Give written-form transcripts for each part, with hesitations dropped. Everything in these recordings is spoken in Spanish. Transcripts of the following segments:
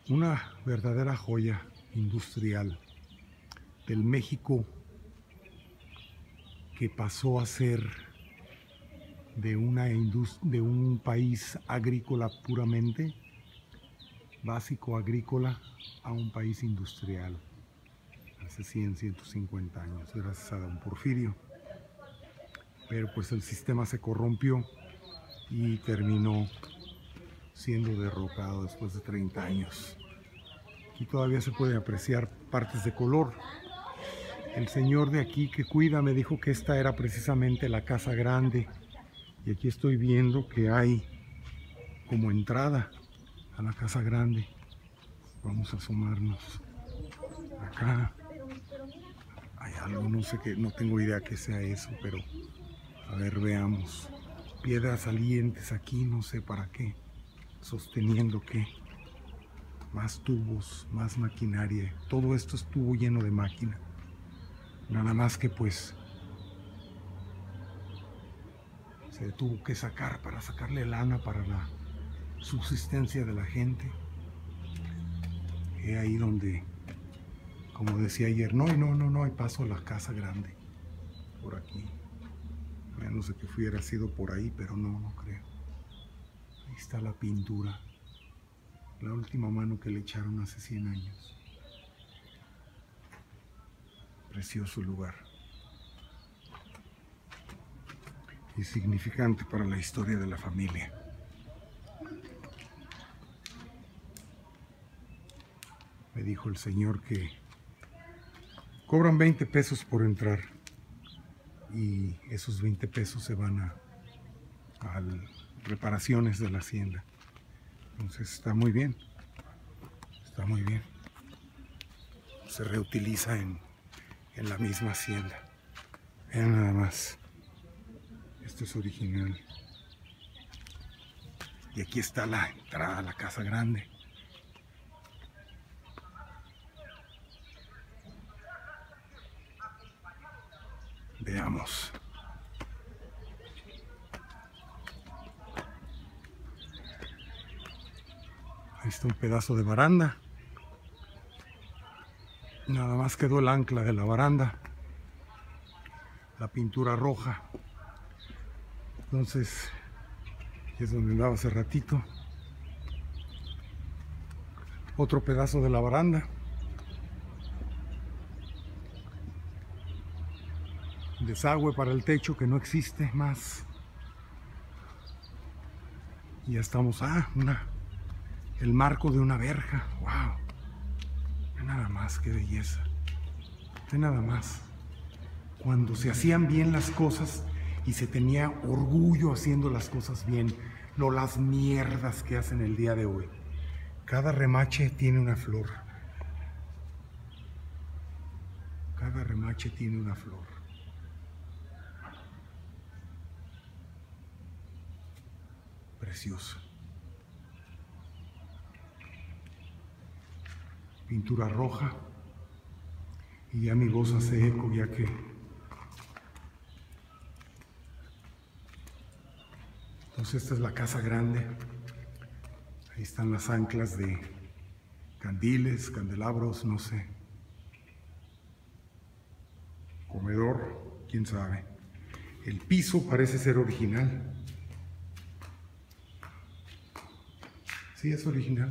Una verdadera joya industrial del México que pasó a ser de un país agrícola puramente, básico agrícola, a un país industrial hace 100, 150 años, gracias a don Porfirio. Pero pues el sistema se corrompió y terminó siendo derrocado después de 30 años. Aquí todavía se pueden apreciar partes de color. El señor de aquí que cuida me dijo que esta era precisamente la casa grande, y aquí estoy viendo que hay como entrada a la casa grande. Vamos a asomarnos. Acá hay algo, no sé qué, no tengo idea qué sea eso, pero a ver, veamos. Piedras salientes aquí, no sé para qué. Sosteniendo qué. Más tubos, más maquinaria. Todo esto estuvo lleno de máquina. Nada más que pues se tuvo que sacar para sacarle lana para la subsistencia de la gente. Es ahí donde, como decía ayer, no hay paso a la casa grande. Por aquí. A menos de que hubiera sido por ahí, pero no creo. Ahí está la pintura. La última mano que le echaron hace 100 años. Precioso lugar. Y significante para la historia de la familia. Me dijo el señor que cobran 20 pesos por entrar. Y esos 20 pesos se van a reparaciones de la hacienda. Entonces está muy bien. Está muy bien. Se reutiliza en la misma hacienda. Vean nada más. Esto es original. Y aquí está la entrada a la casa grande. Veamos. Ahí está un pedazo de baranda. Nada más quedó el ancla de la baranda. La pintura roja. Entonces, aquí es donde andaba hace ratito. Otro pedazo de la baranda. Desagüe para el techo que no existe más. Y ya estamos. El marco de una verja. ¡Wow! Ve nada más, qué belleza. Ve nada más. Cuando se hacían bien las cosas y se tenía orgullo haciendo las cosas bien, no las mierdas que hacen el día de hoy. Cada remache tiene una flor. Cada remache tiene una flor. Precioso. Pintura roja. Y ya mi voz hace eco, ya que entonces esta es la casa grande. Ahí están las anclas de candiles, candelabros, no sé. Comedor, quién sabe. El piso parece ser original. Sí, es original.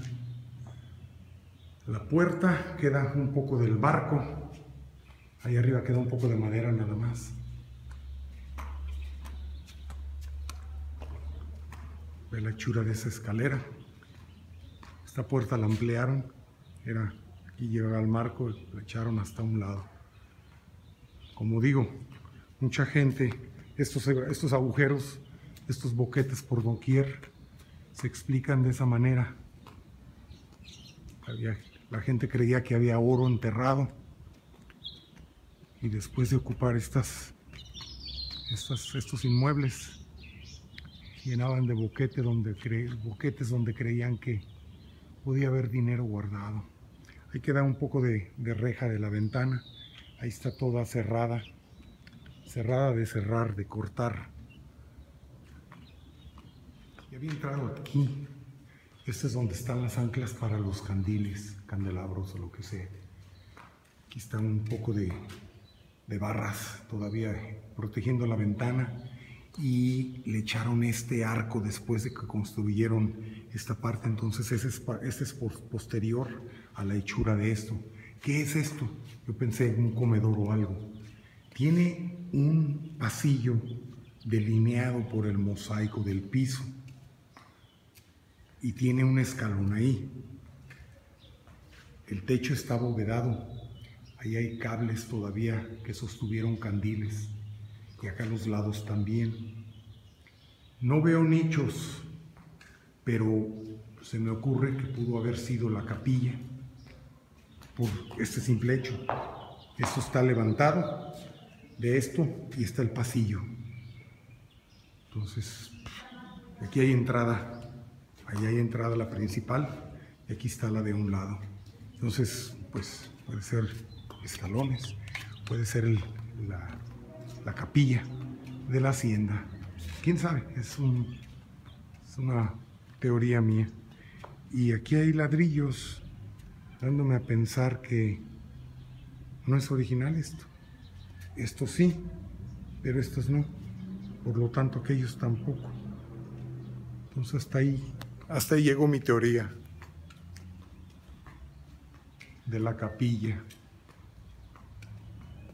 La puerta queda un poco del barco. Ahí arriba queda un poco de madera nada más. Ve la hechura de esa escalera. Esta puerta la ampliaron. Aquí llegaba al marco, la echaron hasta un lado. Como digo, mucha gente, estos agujeros, estos boquetes por doquier, se explican de esa manera. La gente creía que había oro enterrado. Y después de ocupar estos inmuebles, llenaban de boquetes donde creían que podía haber dinero guardado. Ahí queda un poco de reja de la ventana. Ahí está toda cerrada. Cerrada de cerrar, de cortar. Y había entrado aquí. Este es donde están las anclas para los candiles, candelabros o lo que sea. Aquí está un poco de barras todavía protegiendo la ventana, y le echaron este arco después de que construyeron esta parte. Entonces este es posterior a la hechura de esto. ¿Qué es esto? Yo pensé en un comedor o algo. Tiene un pasillo delineado por el mosaico del piso y tiene un escalón ahí. El techo está abovedado. Ahí hay cables todavía que sostuvieron candiles, y acá a los lados también. No veo nichos, pero se me ocurre que pudo haber sido la capilla por este simple hecho. Esto está levantado de esto y está el pasillo. Entonces, aquí hay entrada, ahí hay entrada la principal y aquí está la de un lado. Entonces, pues puede ser escalones, puede ser la capilla de la hacienda. ¿Quién sabe? Es una teoría mía. Y aquí hay ladrillos, dándome a pensar que no es original esto. Estos sí, pero estos no. Por lo tanto, aquellos tampoco. Entonces hasta ahí llegó mi teoría de la capilla.